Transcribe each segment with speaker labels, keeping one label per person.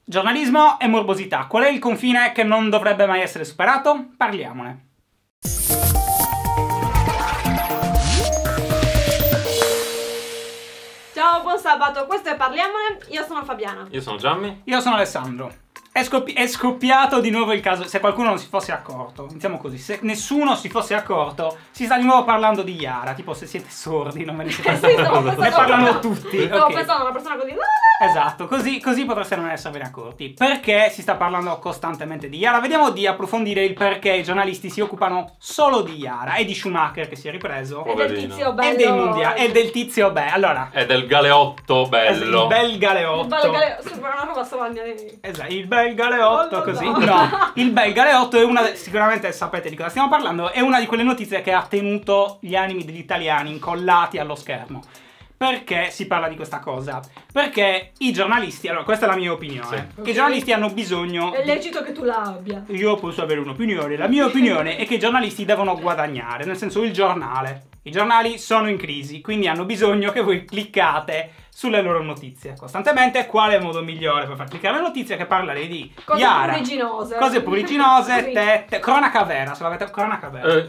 Speaker 1: Giornalismo e morbosità. Qual è il confine che non dovrebbe mai essere superato? Parliamone.
Speaker 2: Ciao, buon sabato, questo è Parliamone, io sono Fabiana.
Speaker 3: Io sono Gianni.
Speaker 1: Io sono Alessandro. È scoppiato di nuovo il caso, se qualcuno non si fosse accorto, iniziamo così, se nessuno si fosse accorto, si sta di nuovo parlando di Yara, tipo se siete sordi, non ve ne siete
Speaker 2: Sì, stavo
Speaker 1: ne
Speaker 2: pensando
Speaker 1: parlano tutti.
Speaker 2: Stavo
Speaker 1: Ok.
Speaker 2: pensando a una persona così.
Speaker 1: Esatto, così potreste non essere accorti. Perché si sta parlando costantemente di Yara? Vediamo di approfondire il perché i giornalisti si occupano solo di Yara e di Schumacher che si è ripreso.
Speaker 2: E del tizio bello.
Speaker 1: E dei mondiali, e del tizio bello.
Speaker 3: È del galeotto bello.
Speaker 1: Il bel galeotto.
Speaker 2: Sembra una roba savagna di...
Speaker 1: Esatto, il bel galeotto,
Speaker 2: No,
Speaker 1: così.
Speaker 2: no.
Speaker 1: No, il bel galeotto è una... Sicuramente sapete di cosa stiamo parlando. È una di quelle notizie che ha tenuto gli animi degli italiani incollati allo schermo. Perché si parla di questa cosa? Perché i giornalisti, allora questa è la mia opinione,
Speaker 3: Sì.
Speaker 1: che i giornalisti hanno bisogno...
Speaker 2: È lecito che tu l'abbia.
Speaker 1: Io posso avere un'opinione, la mia opinione è che i giornalisti devono guadagnare, nel senso il giornale. I giornali sono in crisi, quindi hanno bisogno che voi cliccate sulle loro notizie costantemente. Quale modo migliore per far cliccare le notizie che parlare di
Speaker 2: Cose
Speaker 1: Yara?
Speaker 2: pruriginose.
Speaker 1: Cose pruriginose,
Speaker 2: Sì.
Speaker 1: tette, cronaca vera, se l'avete cronaca vera.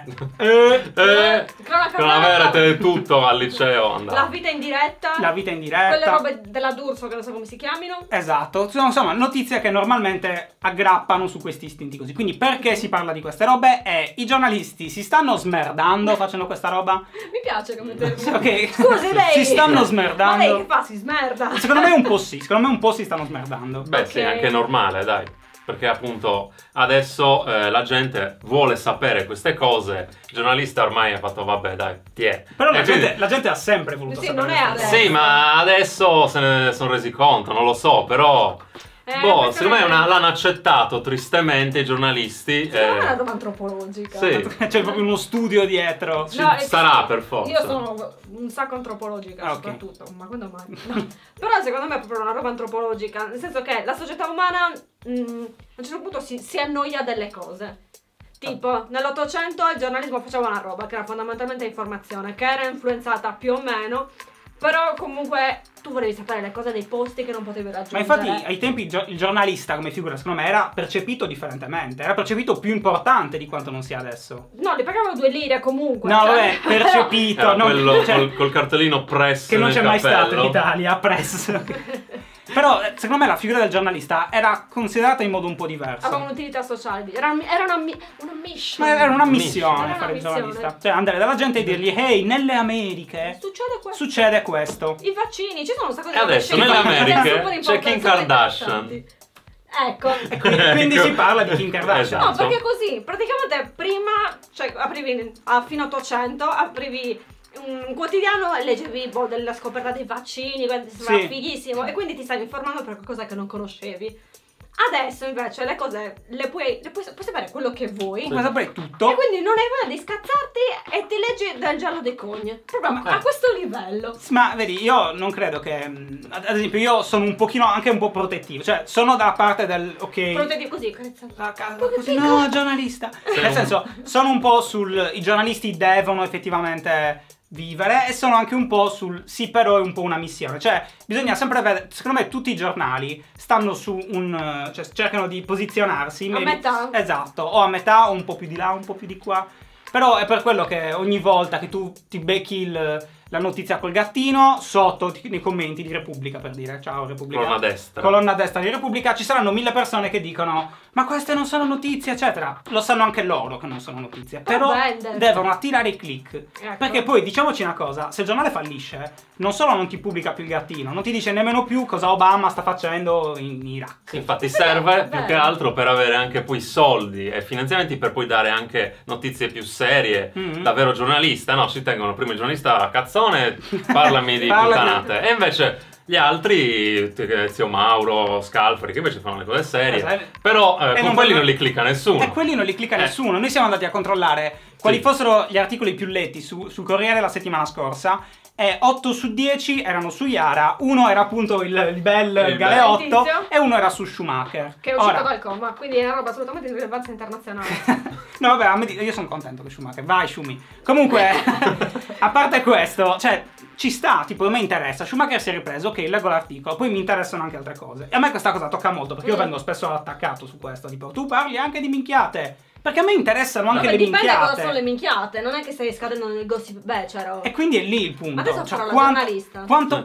Speaker 2: Cronaca
Speaker 3: vera, tutto al liceo andava.
Speaker 2: La vita in diretta.
Speaker 1: La vita in diretta.
Speaker 2: Quelle robe della D'Urso che non so come si chiamino.
Speaker 1: Esatto, sono insomma notizie che normalmente aggrappano su questi istinti così. Quindi perché si parla di queste robe? I giornalisti si stanno smerdando facendo questa roba?
Speaker 2: Mi piace come termine.
Speaker 1: Ok.
Speaker 2: Scusi lei.
Speaker 1: Si stanno smerdando.
Speaker 2: Ma lei che fa? Si smerda.
Speaker 1: Secondo me un po' sì, si stanno smerdando.
Speaker 3: Beh, sì,
Speaker 2: Ok.
Speaker 3: anche normale, dai. Perché appunto adesso la gente vuole sapere queste cose. Il giornalista ormai ha fatto vabbè, dai, ti è.
Speaker 1: Però
Speaker 3: E quindi-
Speaker 1: la gente ha sempre voluto
Speaker 2: Sì,
Speaker 1: sapere
Speaker 2: non è
Speaker 1: queste cose.
Speaker 2: adesso.
Speaker 3: Sì, ma adesso se ne sono resi conto, non lo so, però...
Speaker 2: perché
Speaker 3: secondo me
Speaker 2: non è-
Speaker 3: l'hanno accettato tristemente i giornalisti.
Speaker 2: Non è una roba antropologica.
Speaker 3: Sì.
Speaker 1: C'è proprio uno studio dietro.
Speaker 2: No,
Speaker 3: sarà per forza.
Speaker 2: Io sono un sacco antropologica,
Speaker 1: Ah, ok.
Speaker 2: soprattutto, ma quando mai? No. Però secondo me è proprio una roba antropologica, nel senso che la società umana a un certo punto si annoia delle cose. Tipo, nell'Ottocento il giornalismo faceva una roba che era fondamentalmente informazione, che era influenzata più o meno, però comunque tu volevi sapere le cose dei posti che non potevi
Speaker 1: Ma
Speaker 2: raggiungere.
Speaker 1: infatti ai tempi il giornalista come figura secondo me era percepito differentemente, era percepito più importante di quanto non sia adesso.
Speaker 2: No, li pagavano 2 lire comunque.
Speaker 1: No,
Speaker 2: cioè.
Speaker 1: vabbè, percepito,
Speaker 3: Era
Speaker 1: non,
Speaker 3: quello
Speaker 1: cioè,
Speaker 3: col cartellino press
Speaker 1: che non
Speaker 3: nel
Speaker 1: c'è mai stato in
Speaker 3: cappello.
Speaker 1: Italia, press. Però secondo me la figura del giornalista era considerata in modo un po' diverso.
Speaker 2: Aveva un'utilità sociale, era una mission.
Speaker 1: Ma era una missione
Speaker 2: Era
Speaker 1: fare
Speaker 2: una
Speaker 1: il
Speaker 2: missione.
Speaker 1: giornalista. Cioè andare dalla gente e dirgli hey, nelle Americhe
Speaker 2: Succede questo.
Speaker 1: succede questo.
Speaker 2: I vaccini, ci sono un sacco di
Speaker 3: E adesso
Speaker 2: vaccini
Speaker 3: nelle
Speaker 2: che sono
Speaker 3: Americhe
Speaker 2: super
Speaker 3: c'è
Speaker 2: importanti,
Speaker 3: Kim
Speaker 2: super
Speaker 3: Kardashian.
Speaker 2: interessanti. Ecco.
Speaker 1: Quindi
Speaker 3: Ecco.
Speaker 1: si parla di Kim Kardashian.
Speaker 2: No,
Speaker 3: Esatto.
Speaker 2: perché così, praticamente prima, cioè aprivi a fine 800, aprivi un quotidiano e leggevi della scoperta dei vaccini, sembrava
Speaker 1: Sì.
Speaker 2: fighissimo, e quindi ti stavi informando per qualcosa che non conoscevi. Adesso invece le cose puoi sapere quello che vuoi.
Speaker 1: Puoi sapere tutto.
Speaker 2: E quindi non hai voglia di scazzarti e ti leggi del giallo dei cogne. Proprio a questo livello.
Speaker 1: Ma vedi, io non credo che... Ad esempio, io sono un pochino anche un po' protettivo. Cioè, sono dalla parte del... Ok...
Speaker 2: Protetti così, carezzando.
Speaker 1: Così, no, giornalista. Nel senso, sono un po' i giornalisti devono effettivamente vivere e sono anche un po' sul sì, però è un po' una missione. Cioè, bisogna sempre vedere, secondo me tutti i giornali stanno su cioè cercano di posizionarsi
Speaker 2: A metà.
Speaker 1: Esatto, o a metà o un po' più di là, un po' più di qua. Però è per quello che ogni volta che tu ti becchi la notizia col gattino, sotto nei commenti di Repubblica, per dire ciao Repubblica, colonna destra di Repubblica, ci saranno 1000 persone che dicono ma queste non sono notizie eccetera. Lo sanno anche loro che non sono notizie, però
Speaker 2: vendere.
Speaker 1: devono attirare i click.
Speaker 2: Ecco.
Speaker 1: Perché poi diciamoci una cosa, se il giornale fallisce non solo non ti pubblica più il gattino, non ti dice nemmeno più cosa Obama sta facendo in Iraq.
Speaker 3: Sì, infatti serve più
Speaker 2: Beh.
Speaker 3: che altro per avere anche poi soldi e finanziamenti per poi dare anche notizie più serie, davvero giornalista, no? Si tengono prima il giornalista cazzone, parlami di puttanate, e invece gli altri, zio Mauro, Scalfari, che invece fanno le cose serie, però con quelli non li clicca nessuno.
Speaker 1: E quelli non li clicca nessuno. Noi siamo andati a controllare quali fossero gli articoli più letti sul Corriere la settimana scorsa e 8 su 10 erano su Yara, 1 era appunto il bel Galeotto e 1 era su Schumacher.
Speaker 2: Che è uscito dal coma, quindi è una roba assolutamente di rilevanza internazionale.
Speaker 1: No vabbè, io sono contento che Schumacher, vai Schumi. Comunque, a parte questo, cioè, ci sta, tipo, a me interessa. Schumacher si è ripreso, ok, leggo l'articolo, poi mi interessano anche altre cose. E a me questa cosa tocca molto, perché io vengo spesso attaccato su questo, tipo, tu parli anche di minchiate. Perché a me interessano anche le minchiate.
Speaker 2: Dipende cosa sono le minchiate, non è che stai scadendo nel gossip becero.
Speaker 1: E quindi è lì il punto.
Speaker 2: Adesso
Speaker 1: cioè,
Speaker 2: farò la giornalista.
Speaker 1: Quanto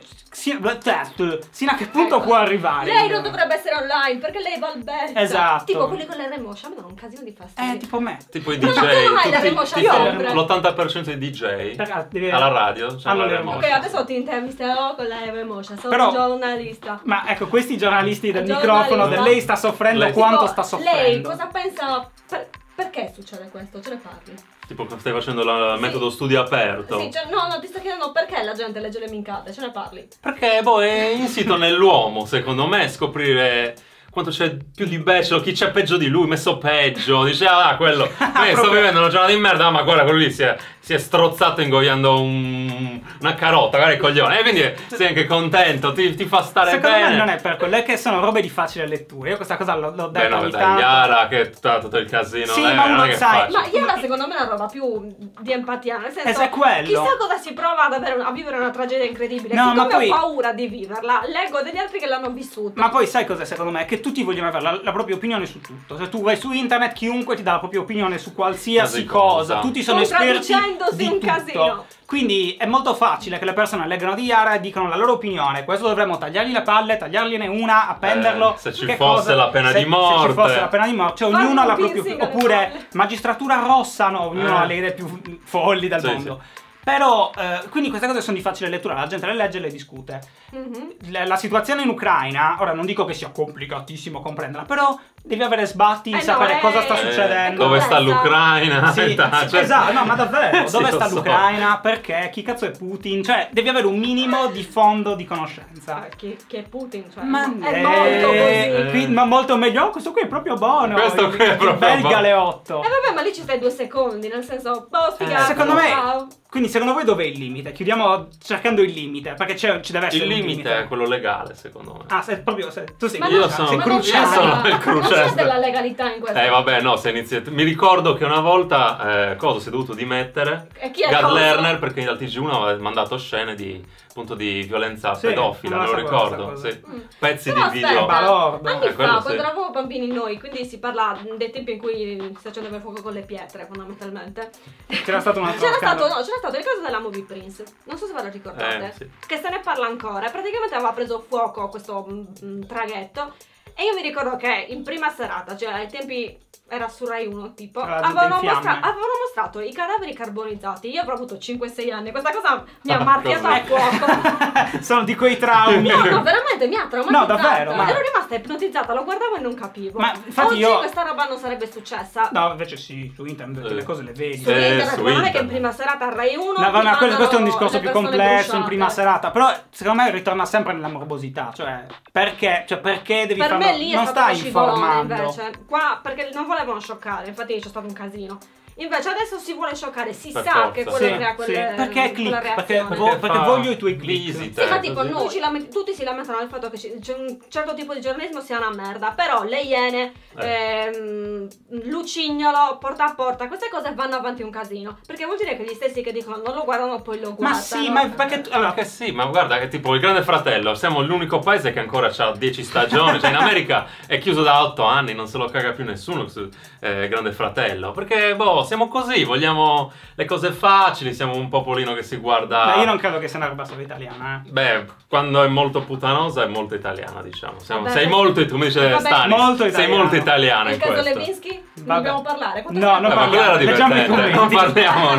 Speaker 1: sino a che punto può arrivare?
Speaker 2: Lei non dovrebbe essere online perché lei va al becco.
Speaker 1: Esatto.
Speaker 2: Tipo quelli con le remotion, mi danno un casino di fastidio.
Speaker 1: Tipo me.
Speaker 3: Tipo i DJ.
Speaker 2: Ma tu non hai la remotion sempre.
Speaker 3: L'80% dei DJ alla radio c'hanno la remotion.
Speaker 2: Ok, adesso ti intervisterò con la remotion, sono giornalista.
Speaker 1: Ma ecco, questi giornalisti del microfono, lei sta soffrendo quanto sta soffrendo.
Speaker 2: Lei cosa pensa... Perché succede questo? Ce ne parli?
Speaker 3: Tipo stai facendo il metodo studio aperto.
Speaker 2: Sì, cioè, no, ti sto chiedendo perché la gente legge le minchiate, ce ne parli?
Speaker 3: Perché è insito nell'uomo, secondo me, scoprire quanto c'è più di becero, chi c'è peggio di lui, messo peggio, dice quello, sto vivendo una giornata di merda, ma guarda, quello lì si è strozzato ingoiando una carota, guarda il coglione, e quindi sei anche contento, ti fa stare
Speaker 1: secondo
Speaker 3: bene.
Speaker 1: Secondo me non è per quello, è che sono robe di facile lettura, io questa cosa l'ho detta ogni
Speaker 3: tanto. Yara che ha tutto il casino,
Speaker 1: sì, ma uno sai,
Speaker 2: ma Yara secondo me è una roba più di empatia, nel senso,
Speaker 1: è quello.
Speaker 2: Chissà cosa si prova a vivere una tragedia incredibile,
Speaker 1: no, ma poi
Speaker 2: ho paura di viverla, leggo degli altri che l'hanno vissuta.
Speaker 1: Ma poi sai cos'è secondo me? Che tutti vogliono avere la propria opinione su tutto. Se tu vai su internet, chiunque ti dà la propria opinione su qualsiasi cosa. Tutti sono esperti di
Speaker 2: un
Speaker 1: tutto.
Speaker 2: Casino.
Speaker 1: Quindi è molto facile che le persone leggano di Yara e dicano la loro opinione. Questo dovremmo tagliargli le palle, tagliargliene una, appenderlo.
Speaker 3: Se ci fosse la pena di morte.
Speaker 1: Se ci fosse la pena di morte. Cioè ognuno ha la propria opinione. Oppure magistratura rossa, no, ognuno ha le idee più folli del mondo. Sì. Però, quindi queste cose sono di facile lettura, la gente le legge e le discute. La situazione in Ucraina, ora non dico che sia complicatissimo comprenderla, però devi avere sbatti, sapere cosa sta succedendo.
Speaker 3: Dove sta l'Ucraina?
Speaker 1: Sì, esatto, no, ma davvero, dove sta l'Ucraina? Perché? Chi cazzo è Putin? Cioè, devi avere un minimo di fondo di conoscenza.
Speaker 2: Chi è Putin? Cioè,
Speaker 1: ma
Speaker 2: è molto così.
Speaker 1: Ma molto meglio, questo qui è proprio buono.
Speaker 3: Questo qui è proprio
Speaker 1: bel Galeotto.
Speaker 2: Vabbè, ma lì ci stai 2 secondi, nel senso, sfigato.
Speaker 1: Secondo me... Quindi secondo voi dov'è il limite? Chiudiamo cercando il limite, perché ci deve essere
Speaker 3: il limite è quello legale, secondo me.
Speaker 1: Ah, tu sei
Speaker 3: io sono il cruciale.
Speaker 2: Non c'è della legalità in questo.
Speaker 3: Vabbè, no, mi ricordo che una volta cosa si è dovuto dimettere Gad Lerner perché al TG1 aveva mandato scene di appunto di violenza pedofila, me lo ricordo. Pezzi di video.
Speaker 2: Anni fa, quando eravamo bambini noi, quindi si parla dei tempi in cui si accendeva il fuoco con le pietre, fondamentalmente.
Speaker 1: C'era stato un altro
Speaker 2: c'era stato il caso della Movie Prince, non so se ve lo ricordate, che se ne parla ancora. Praticamente aveva preso fuoco questo traghetto e io mi ricordo che in prima serata, cioè ai tempi era su Rai 1 tipo, avevano mostrato i cadaveri carbonizzati. Io avrò avuto 5-6 anni, questa cosa mi ha marchiato a fuoco.
Speaker 1: Sono di quei traumi.
Speaker 2: No, veramente mi ha traumatizzata.
Speaker 1: No, davvero,
Speaker 2: ero rimasta ipnotizzata, lo guardavo e non capivo.
Speaker 1: Ma infatti
Speaker 2: oggi questa roba non sarebbe successa.
Speaker 1: No, invece sì, su internet le cose le vedi.
Speaker 2: Su internet, ma non è che in prima serata a Rai 1
Speaker 1: ma questo è un discorso più complesso in prima serata. Però secondo me ritorna sempre nella morbosità. Cioè, perché devi farlo?
Speaker 2: Per me lì
Speaker 1: non stai informando.
Speaker 2: Invece, qua perché non volevano scioccare, infatti c'è stato un casino. Invece adesso si vuole scioccare, si sa che quello crea quelle
Speaker 1: perché click, perché voglio i tuoi click.
Speaker 2: Sì, ma tipo tutti si lamentano del fatto che c'è un certo tipo di giornalismo sia una merda, però le Iene, Lucignolo, porta a porta, queste cose vanno avanti un casino, perché vuol dire che gli stessi che dicono non lo guardano poi lo guardano.
Speaker 1: Ma sì, ma perché
Speaker 3: sì, ma guarda che tipo il Grande Fratello, siamo l'unico paese che ancora ha 10 stagioni, cioè in America è chiuso da 8 anni, non se lo caga più nessuno Grande Fratello, perché siamo così, vogliamo le cose facili, siamo un popolino che si guarda.
Speaker 1: Beh, io non credo che sia una roba solo italiana,
Speaker 3: Beh, quando è molto puttanosa è molto italiana, diciamo. Sei molto, come dice Stanis, sei molto italiana in questo.
Speaker 2: Il caso Levinsky? Non dobbiamo parlare?
Speaker 1: No, non parliamo.
Speaker 3: Non parliamo.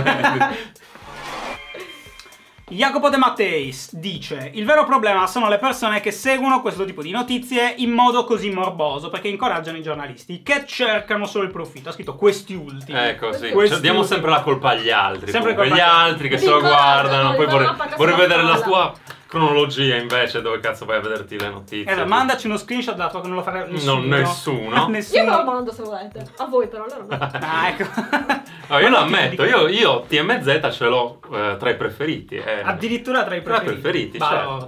Speaker 1: Jacopo De Matteis dice: il vero problema sono le persone che seguono questo tipo di notizie in modo così morboso, perché incoraggiano i giornalisti che cercano solo il profitto. Ha scritto questi ultimi.
Speaker 3: Ecco, sì. Diamo sempre la colpa agli altri.
Speaker 1: Sempre
Speaker 3: gli altri che se lo guardano. Poi vorrei vedere la tua cronologia invece dove cazzo vai a vederti le notizie.
Speaker 1: Mandaci uno screenshot dato che non lo farà nessuno.
Speaker 3: Nessuno.
Speaker 2: Io me lo mando se volete. A voi però, allora no.
Speaker 1: Ecco.
Speaker 3: No, io lo ammetto, io TMZ ce l'ho tra i preferiti.
Speaker 1: Addirittura tra i preferiti.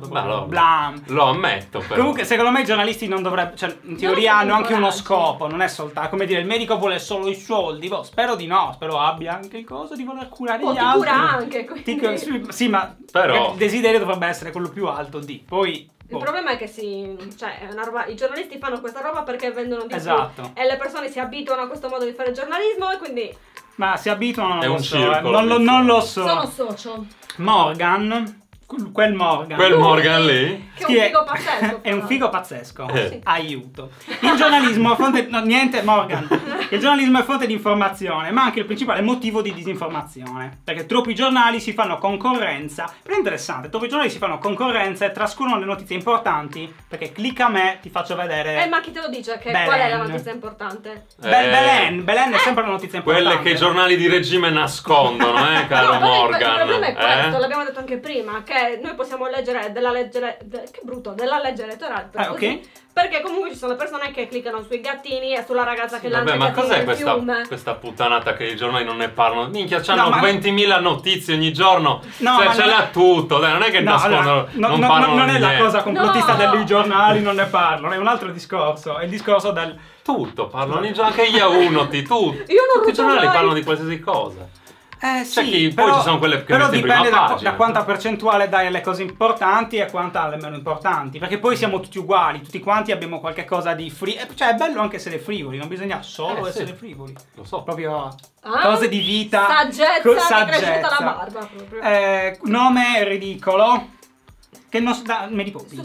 Speaker 3: Blam. Lo ammetto però.
Speaker 1: Comunque secondo me i giornalisti non dovrebbero, cioè in teoria hanno anche uno scopo, non è soltanto come dire il medico vuole solo i soldi. Spero di no, spero abbia anche il coso di voler curare gli altri.
Speaker 2: Cura anche, quindi.
Speaker 1: Sì, ma però il desiderio dovrebbe essere quello più alto di. Poi
Speaker 2: il problema è che è una roba, i giornalisti fanno questa roba perché vendono di
Speaker 1: esatto.
Speaker 2: più e le persone si abituano a questo modo di fare giornalismo e quindi...
Speaker 1: Ma si abituano, non
Speaker 3: è
Speaker 1: lo
Speaker 3: un
Speaker 1: so.
Speaker 3: Circolo,
Speaker 1: non lo so.
Speaker 2: Sono socio.
Speaker 1: Morgan. Quel Morgan.
Speaker 3: Quel Morgan lì?
Speaker 2: Che è un figo pazzesco.
Speaker 1: È un figo pazzesco.
Speaker 2: Sì.
Speaker 1: Aiuto. Il giornalismo è fonte... No, niente, Morgan. Il giornalismo è fonte di informazione, ma anche il principale motivo di disinformazione. Perché troppi giornali si fanno concorrenza. Però è interessante, troppi giornali si fanno concorrenza e trascurano le notizie importanti. Perché clicca me, ti faccio vedere...
Speaker 2: ma chi te lo dice che
Speaker 1: Belen.
Speaker 2: Qual è la notizia importante?
Speaker 1: Belen è sempre la notizia importante.
Speaker 3: Quelle che i giornali di regime nascondono, caro Morgan.
Speaker 2: Il problema è questo, l'abbiamo detto anche prima, che noi possiamo leggere della legge della legge elettorale
Speaker 1: ok.
Speaker 2: Perché comunque ci sono persone che cliccano sui gattini e sulla ragazza che lancia i
Speaker 3: ma
Speaker 2: gattini
Speaker 3: cos'è
Speaker 2: nel fiume.
Speaker 3: questa puttanata che i giornali non ne parlano? Minchia, c'hanno 20.000 notizie ogni giorno. Cioè ce l'ha tutto, dai, non è che nascondono, non parlano
Speaker 1: non
Speaker 3: di
Speaker 1: è la
Speaker 3: niente.
Speaker 1: cosa complottista dei giornali non ne parlano, è un altro discorso, è il discorso del
Speaker 3: tutto, parlano i giornali, anche Yahoo noti, tutti i giornali parlano di qualsiasi cosa.
Speaker 1: Sì,
Speaker 3: poi ci sono quelle che
Speaker 1: però
Speaker 3: metti in prima
Speaker 1: dipende
Speaker 3: pagina.
Speaker 1: da quanta percentuale dai alle cose importanti e quanta alle meno importanti, perché poi siamo tutti uguali, tutti quanti abbiamo qualche cosa di cioè è bello anche essere frivoli, non bisogna solo essere frivoli,
Speaker 3: lo so,
Speaker 1: proprio cose di vita,
Speaker 2: saggezza. Che è cresciuta la barba proprio.
Speaker 1: Nome ridicolo che non Mary Poppins.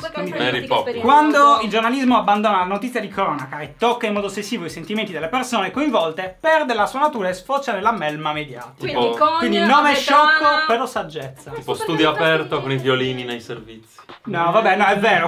Speaker 1: Quando il giornalismo abbandona la notizia di cronaca e tocca in modo ossessivo i sentimenti delle persone coinvolte, perde la sua natura e sfocia nella melma mediatica. Quindi nome sciocco però saggezza.
Speaker 3: Tipo studio aperto con i violini nei servizi.
Speaker 1: No, vabbè, no, è vero.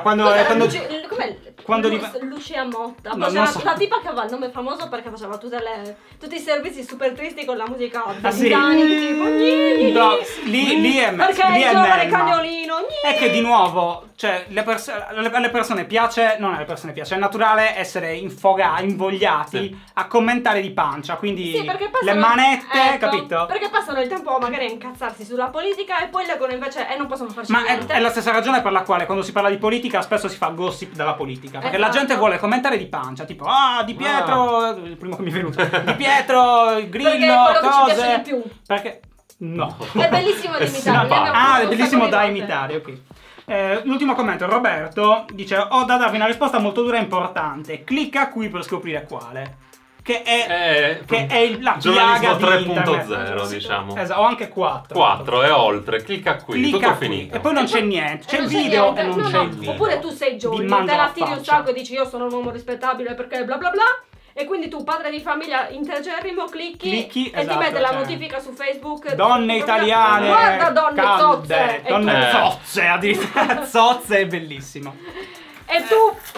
Speaker 1: Quando
Speaker 2: Lucia Motta.
Speaker 1: Non so.
Speaker 2: La tipa che aveva il nome famoso perché faceva tutti i servizi super tristi con la musica
Speaker 1: sì.
Speaker 2: tipo
Speaker 1: no, lì è
Speaker 2: perché
Speaker 1: lì
Speaker 2: il
Speaker 1: è
Speaker 2: giovane
Speaker 1: melma.
Speaker 2: cagnolino.
Speaker 1: È che di nuovo, cioè alle persone piace, non alle persone piace, è naturale essere invogliati a commentare di pancia, quindi
Speaker 2: sì,
Speaker 1: le manette, capito?
Speaker 2: Perché passano il tempo magari a incazzarsi sulla politica e poi leggono invece e non possono farci niente.
Speaker 1: È la stessa ragione per la quale quando si parla di politica spesso si fa gossip della politica, perché la gente vuole commentare di pancia, tipo Di Pietro, il primo che mi è venuto, Di Pietro, Grillo,
Speaker 2: cose.
Speaker 1: cose.
Speaker 2: Di più.
Speaker 1: Perché no.
Speaker 2: È bellissimo da imitare.
Speaker 1: È bellissimo da imitare, ok. L'ultimo commento, Roberto dice: ho da darvi una risposta molto dura e importante. Clicca qui per scoprire quale. Che è la piaga di
Speaker 3: 3.0, diciamo.
Speaker 1: Esatto, o anche 4.
Speaker 3: 4 e oltre, clicca qui, tutto finito.
Speaker 1: E poi non c'è niente, c'è il video e non c'è il video.
Speaker 2: Oppure tu sei Giorgio, te la tiri un sacco e dici io sono un uomo rispettabile perché bla bla bla. E quindi tu, padre di famiglia integerrimo, clicchi e ti mette la notifica su Facebook.
Speaker 1: Donne italiane.
Speaker 2: Guarda donne zozze.
Speaker 1: Donne zozze, addirittura. Zozze è bellissimo.
Speaker 2: E tu...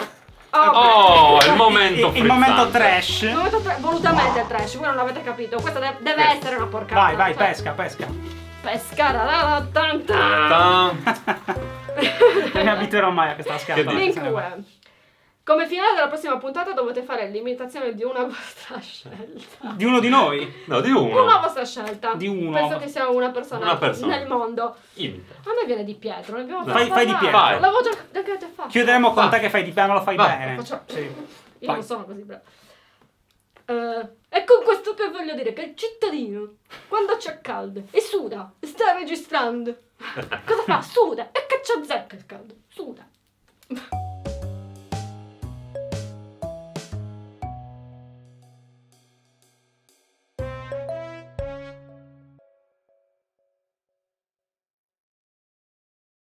Speaker 3: il momento
Speaker 1: il momento trash.
Speaker 2: Il momento volutamente trash, voi non l'avete capito. Questa deve essere una porcata.
Speaker 1: Vai, pesca.
Speaker 2: Pesca.
Speaker 1: Non mi abituerò mai a questa scatola.
Speaker 2: Come finale della prossima puntata dovete fare l'imitazione di una vostra scelta.
Speaker 1: Di uno di noi?
Speaker 3: No, di uno.
Speaker 2: Una vostra scelta.
Speaker 1: Di uno.
Speaker 2: Penso che sia una persona nel mondo.
Speaker 3: Imita.
Speaker 2: A me viene Di Pietro. Ne abbiamo
Speaker 1: fai Di Pietro.
Speaker 2: L'avevo già fatto.
Speaker 1: Chiuderemo con te che fai Di Pietro, lo fai bene.
Speaker 2: Sì. Io non sono così bravo. E con questo che voglio dire che il cittadino, quando c'è caldo e suda, sta registrando. Cosa fa? Suda. E che c'è zecca il caldo. Suda.